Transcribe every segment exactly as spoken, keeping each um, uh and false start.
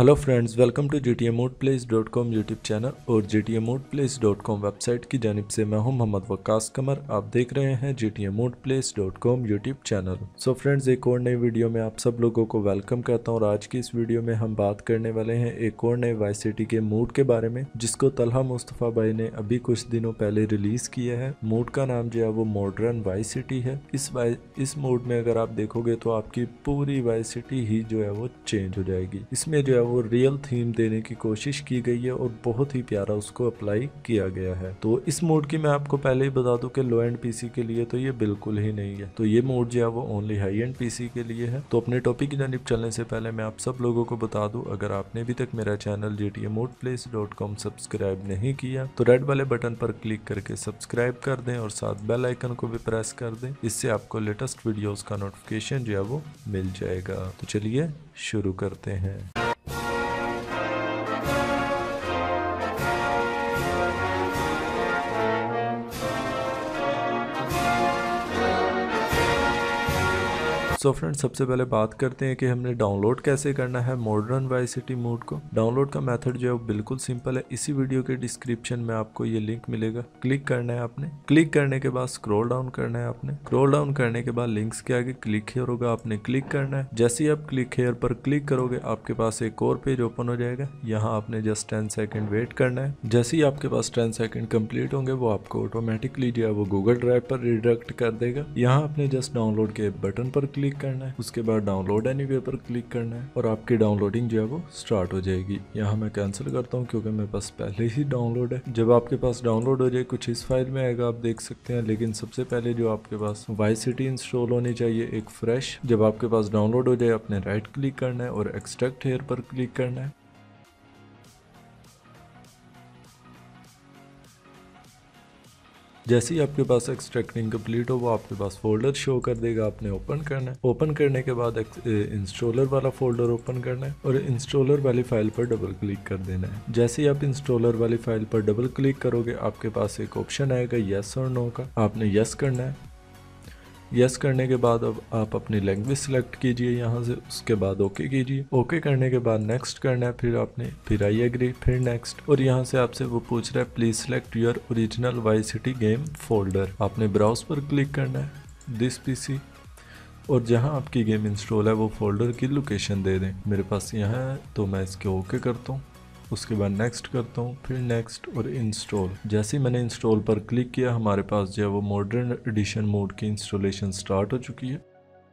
Hello friends, welcome to G T A mod place dot com YouTube channel और G T A mod place dot com website की जानिब से मैं हूं मोहम्मद वक्कास कमर। आप देख रहे हैं G T A mod place dot com YouTube channel. So friends, एक और नई वीडियो में आप सब लोगों को वेलकम करता हूं और आज की इस वीडियो में हम बात करने वाले हैं एक और नए वाई सिटी के मूड के बारे में, जिसको तलहा मुस्तफ़ा भाई ने अभी कुछ दिनों पहले रिलीज किया है। मूड का नाम जो है वो मॉडर्न वाई सिटी है। इस वाई इस मूड में अगर आप देखोगे तो आपकी पूरी वाई सिटी ही जो है वो चेंज हो जाएगी। इसमें जो है वो रियल थीम देने की कोशिश की गई है और बहुत ही प्यारा उसको अप्लाई किया गया है। तो इस मोड की मैं आपको पहले ही बता दूं कि लो एंड पीसी के लिए तो ये बिल्कुल ही नहीं है। तो ये मोड जो है वो ओनली हाई एंड पीसी के लिए है। तो अपने टॉपिक की जानिब चलने से पहले मैं आप सब लोगों को बता दूं, अगर आपने अभी तक मेरा channel G T A mod place dot com subscribe नहीं किया तो रेड वाले बटन पर क्लिक करके सब्सक्राइब कर दें और साथ बेल आइकन को भी प्रेस कर दें। इससे आपको लेटेस्ट वीडियोस का नोटिफिकेशन जो है वो मिल जाएगा। तो चलिए शुरू करते हैं। सो फ्रेंड्स, सबसे पहले बात करते हैं कि हमने डाउनलोड कैसे करना है मॉडर्न वाई सिटी मोड को। डाउनलोड का मेथड जो है वो बिल्कुल सिंपल है। इसी वीडियो के डिस्क्रिप्शन में आपको ये लिंक मिलेगा, क्लिक करना है आपने। क्लिक करने के बाद स्क्रॉल डाउन करना है आपने। स्क्रॉल डाउन करने के बाद लिंक्स के आगे क्लिक हेयर होगा, आपने क्लिक करना है। जैसे ही आप क्लिक हेयर पर क्लिक करोगे आपके पास एक और पेज ओपन हो जाएगा। यहाँ आपने जस्ट टेन सेकेंड वेट करना है। जैसे ही आपके पास टेन सेकेंड कंप्लीट होंगे वो आपको ऑटोमेटिकली जो है वो गूगल ड्राइव पर रिडायरेक्ट कर देगा। यहाँ आपने जस्ट डाउनलोड के बटन पर क्लिक करना है, उसके बाद डाउनलोड एनीवेयर पर क्लिक करना है और आपकी डाउनलोडिंग जो है वो स्टार्ट हो जाएगी। यहाँ मैं कैंसिल करता हूँ क्योंकि मेरे पास पहले ही डाउनलोड है। जब आपके पास डाउनलोड हो जाए कुछ इस फाइल में आएगा, आप देख सकते हैं। लेकिन सबसे पहले जो आपके पास वाई सिटी इंस्टॉल होनी चाहिए एक फ्रेश। जब आपके पास डाउनलोड हो जाए आपने राइट क्लिक करना है और एक्सट्रैक्ट हेयर पर क्लिक करना है। जैसे ही आपके पास एक्सट्रैक्टिंग कंप्लीट हो वो आपके पास फोल्डर शो कर देगा, आपने ओपन करना है। ओपन करने के बाद इंस्टॉलर वाला फोल्डर ओपन करना है और इंस्टॉलर वाली फाइल पर डबल क्लिक कर देना है। जैसे ही आप इंस्टॉलर वाली फाइल पर डबल क्लिक करोगे आपके पास एक ऑप्शन आएगा यस और नो का, आपने यस करना है। यस करने के बाद अब आप अपनी लैंग्वेज सिलेक्ट कीजिए यहाँ से, उसके बाद ओके कीजिए। ओके करने के बाद नेक्स्ट करना है, फिर आपने फिर आई एग्री, फिर नेक्स्ट। और यहाँ से आपसे वो पूछ रहा है please select your original Vice City game folder. आपने ब्राउज पर क्लिक करना है दिस पीसी और जहाँ आपकी गेम इंस्टॉल है वो फोल्डर की लोकेशन दे दें। मेरे पास यहाँ है तो मैं इसके ओके करता हूँ, उसके बाद नेक्स्ट करता हूँ, फिर नेक्स्ट और इंस्टॉल। जैसे ही मैंने इंस्टॉल पर क्लिक किया हमारे पास जो है वो मॉडर्न एडिशन मोड की इंस्टॉलेशन स्टार्ट हो चुकी है।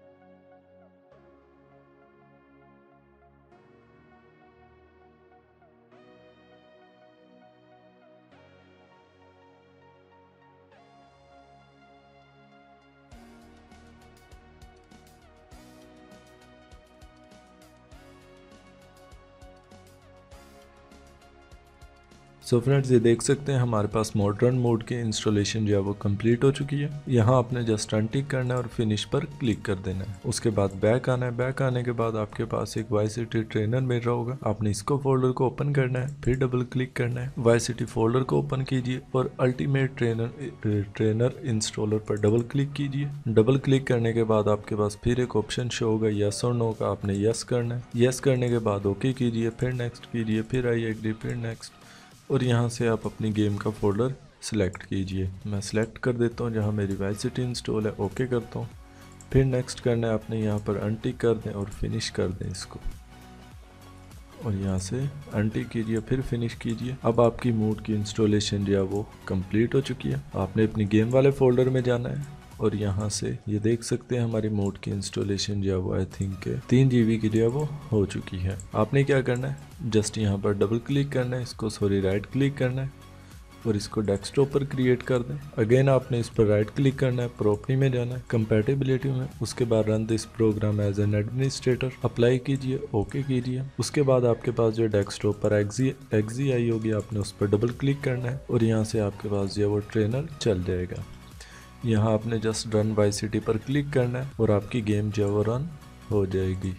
सो फ्रेंड्स, ये देख सकते हैं हमारे पास मॉडर्न मोड की इंस्टॉलेशन जो है वो कंप्लीट हो चुकी है। यहाँ आपने जस्ट अनटिक करना है और फिनिश पर क्लिक कर देना है। उसके बाद बैक आना है। बैक आने के बाद आपके पास एक वाई सिटी ट्रेनर मिल रहा होगा, आपने इसको फोल्डर को ओपन करना है, फिर डबल क्लिक करना है। वाई सिटी फोल्डर को ओपन कीजिए और अल्टीमेट ट्रेनर ट्रेनर इंस्टॉलर पर डबल क्लिक कीजिए। डबल क्लिक करने के बाद आपके पास फिर एक ऑप्शन शो होगा यस और नो का, आपने यस करना है। यस करने के बाद ओके कीजिए, फिर नेक्स्ट कीजिए, फिर आई एग्री, फिर नेक्स्ट। और यहाँ से आप अपनी गेम का फोल्डर सिलेक्ट कीजिए। मैं सिलेक्ट कर देता हूँ जहाँ मेरी वाई सिटी इंस्टॉल है, ओके करता हूँ। फिर नेक्स्ट करना है, आपने यहाँ पर अनटिक कर दें और फिनिश कर दें इसको। और यहाँ से अनटिक कीजिए, फिर फिनिश कीजिए। अब आपकी मूड की इंस्टॉलेशन जो है वो कंप्लीट हो चुकी है। आपने अपनी गेम वाले फोल्डर में जाना है और यहाँ से ये देख सकते हैं हमारी मोड की इंस्टॉलेशन जो है वो आई थिंक तीन जीबी की जो है वो हो चुकी है। आपने क्या करना है, जस्ट यहाँ पर डबल क्लिक करना है, इसको सॉरी राइट क्लिक करना है और इसको डेस्कटॉप पर क्रिएट कर दें। अगेन आपने इस पर राइट क्लिक करना है, प्रॉपर्टी में जाना है, कंपैटिबिलिटी में, उसके बाद run this program as an administrator, apply कीजिए, ओके कीजिए। उसके बाद आपके पास जो डेस्कटॉप पर एक्जी एक्जी आई होगी, आपने उस पर डबल क्लिक करना है और यहाँ से आपके पास जो है वो ट्रेनर चल जाएगा। यहाँ आपने जस्ट रन वाई सिटी पर क्लिक करना है और आपकी गेम जो है वो रन हो जाएगी।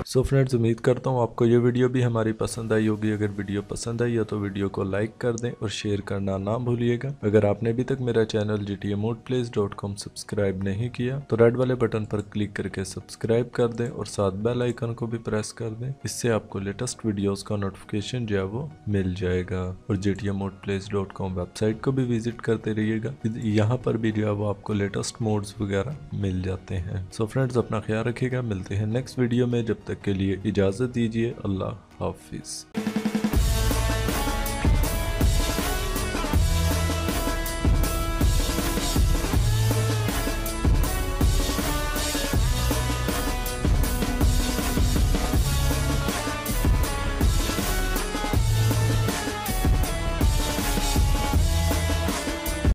सो फ्रेंड्स, उम्मीद करता हूँ आपको ये वीडियो भी हमारी पसंद आई होगी। अगर वीडियो पसंद आई है तो वीडियो को लाइक कर दें और शेयर करना ना भूलिएगा। अगर आपने अभी तक मेरा channel G T A mod place dot com subscribe नहीं किया तो रेड वाले बटन पर क्लिक करके सब्सक्राइब कर दें और साथ बेल आइकन को भी प्रेस कर दें। इससे आपको लेटेस्ट वीडियोस का नोटिफिकेशन जो है वो मिल जाएगा। और G T A mod place dot com website को भी विजिट करते रहिएगा, यहाँ पर भी जो है वो आपको लेटेस्ट मोड्स वगैरह मिल जाते हैं। सो फ्रेंड्स, अपना ख्याल रखिएगा। मिलते हैं नेक्स्ट वीडियो में, जब तक के लिए इजाज़त दीजिए। अल्लाह हाफिज़।